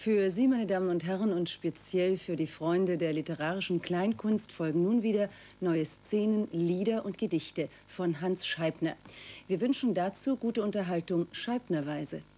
Für Sie, meine Damen und Herren, und speziell für die Freunde der literarischen Kleinkunst folgen nun wieder neue Szenen, Lieder und Gedichte von Hans Scheibner. Wir wünschen dazu gute Unterhaltung scheibnerweise.